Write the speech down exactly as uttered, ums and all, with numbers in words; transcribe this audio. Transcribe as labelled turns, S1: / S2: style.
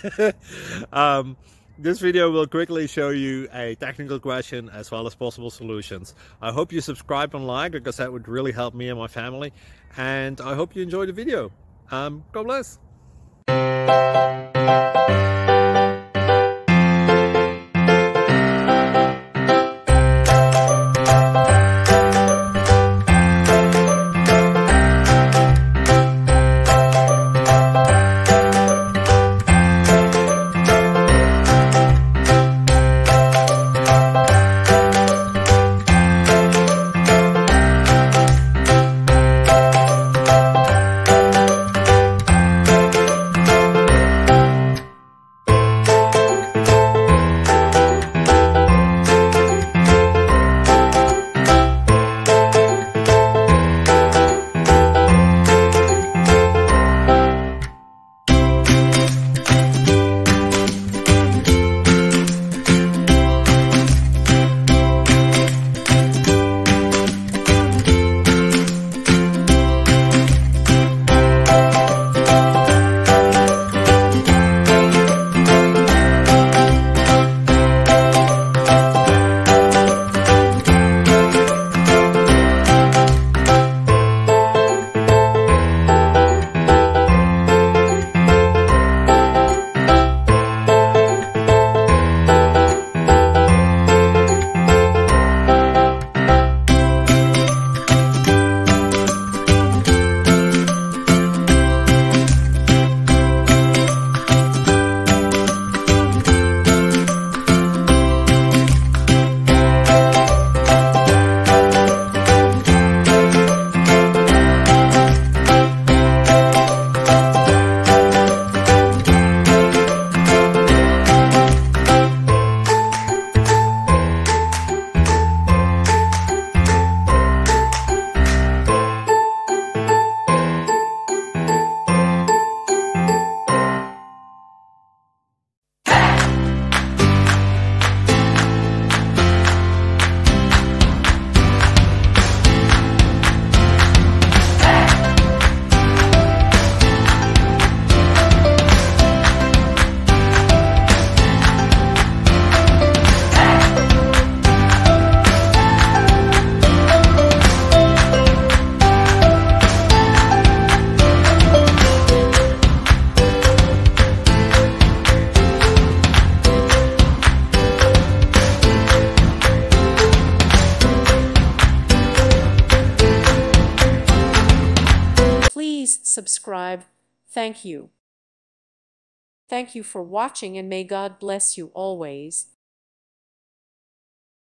S1: um, this video will quickly show you a technical question as well as possible solutions. I hope you subscribe and like, because that would really help me and my family. And I hope you enjoy the video. Um, God bless.
S2: Please subscribe. Thank you. Thank you for watching, and may God bless you always.